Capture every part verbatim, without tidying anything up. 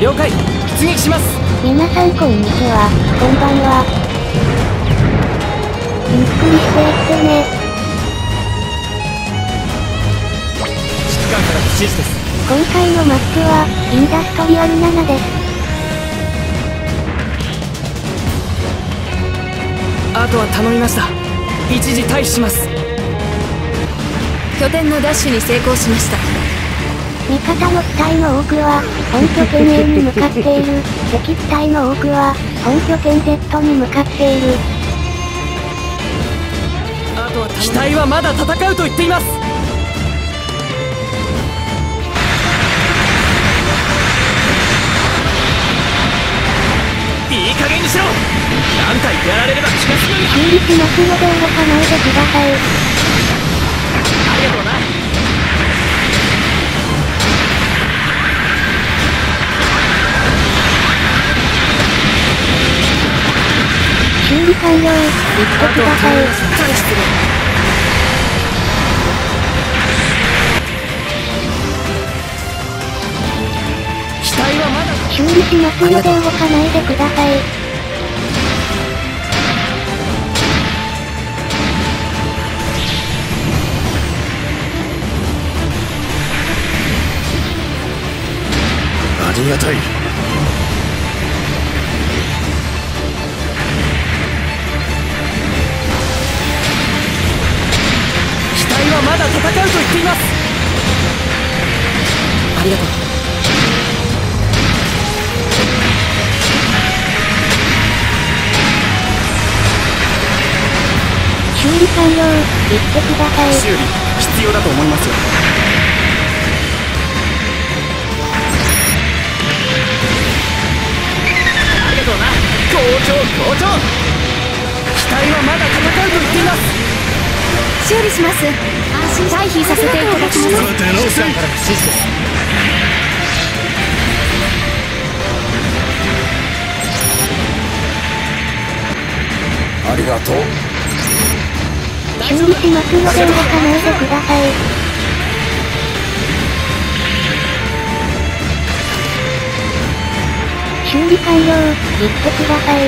了解。出撃します。 皆さんこんにちは、こんばんは。ゆっくりしていってね。 指揮官からの指示です。 今回のマップは、インダストリアルななです。 あとは頼みました。一時退避します。 拠点のダッシュに成功しました。 味方の機体の多くは、本拠点 A に向かっている。敵機体の多くは、本拠点 Z に向かっている。 あとは機体はまだ戦うと言っています。いい加減にしろ。何体やられれば気が済むんだ。 修理しますので動かないでください。 ありがとうな。 修理完了、言ってください。 失礼。機体はまだ修理しますので動かないでください。 ありがたい。 機体はまだ戦うと言っています。ありがとう。 修理完了、言ってください。 修理必要だと思いますよ。ありがとうな。好調好調。機体はまだ戦うと言っています。 修理します。安心退避させていただきます。 さて直せ。 からの指示です。 ありがとう。 修理しますので動かないでください。修理完了、言ってください。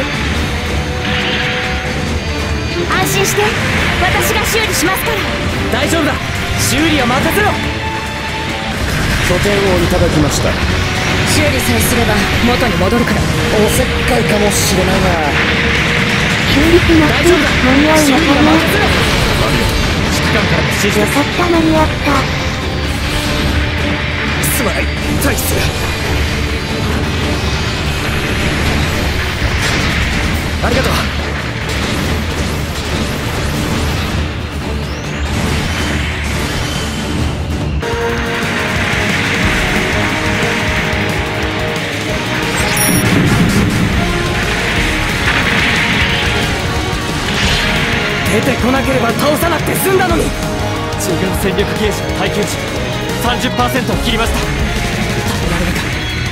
安心して、私が修理しますから。 大丈夫だ。修理は任せろ。 拠点をいただきました。 修理さえすれば元に戻るから。 おせっかいかもしれないが。 修理します。 大丈夫だ。 間に合う修理はのかな。 任せろ。指揮官からの指示です。 よかった間に合った。 すまない。退避する。ありがとう。出てこなければ倒さなくて済んだのに。自分戦力ゲージの耐久値 さんじゅっパーセント を切りました。耐えられるか。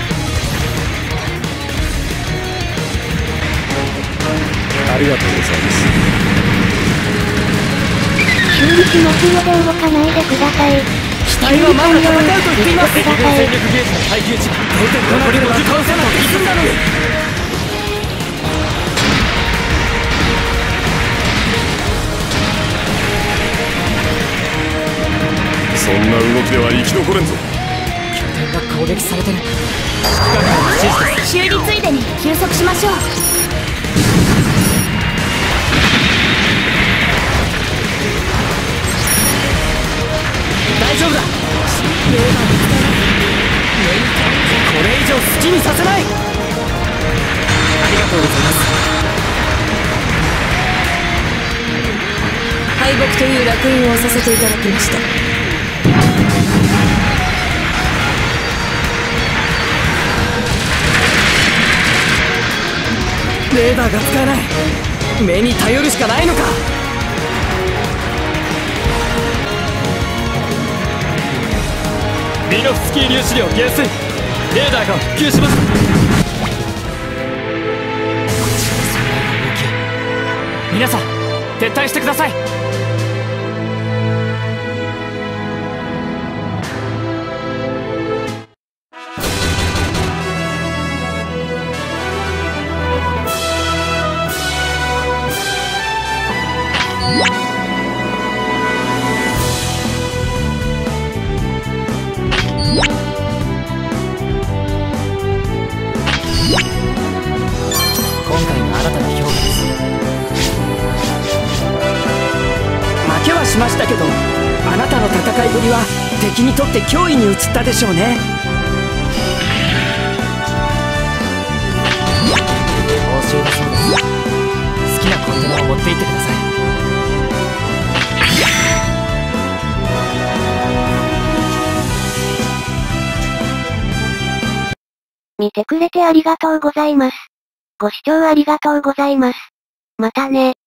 ありがとうございます。 修理しますので動かないでください。 機体はまだ戦うと言っています。 言ってください。 戦力ゲージの耐久値が出てこなければ倒さなくて済んだのに。 そんな動きでは生き残れんぞ。 拠点が攻撃されてる。指揮官からの指示です。 修理ついでに休息しましょう。 大丈夫だ。これ以上好きにさせない。ありがとうございます。 敗北という烙印をさせていただきました。 レーダーが使えない。目に頼るしかないのか。ミノフスキー粒子量減衰。レーダーが復旧します。皆さん撤退してください。 しましたけど、あなたの戦いぶりは敵にとって脅威に移ったでしょうね。報酬だそうです。好きなコンテナを持って行ってください。 見てくれてありがとうございます。ご視聴ありがとうございます。またね。